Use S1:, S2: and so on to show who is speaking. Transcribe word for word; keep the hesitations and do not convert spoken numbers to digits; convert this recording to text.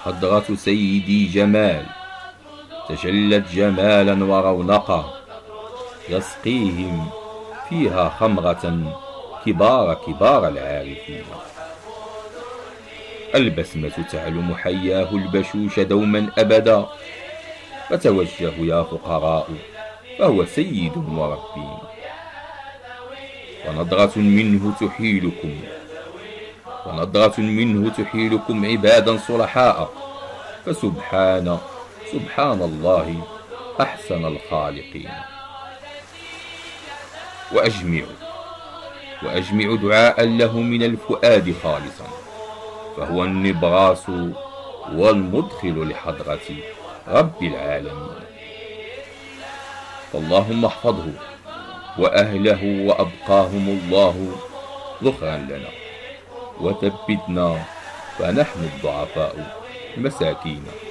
S1: حضرة سيدي جمال تجلت جمالا ورونقا، يسقيهم فيها خمرة كبار كبار العارفين. البسمة تعلم حياه البشوش دوما أبدا، فتوجهوا يا فقراء فهو سيد وربين. ونظرة منه تحيلكم ونظرة منه تحيلكم عبادا صلحاء، فسبحان سبحان الله أحسن الخالقين. وأجمع وأجمع دعاء له من الفؤاد خالصا، فهو النبراس والمدخل لحضرة رب العالمين. فاللهم احفظه وأهله وأبقاهم الله ذخرا لنا، وثبتنا فنحن الضعفاء مساكين.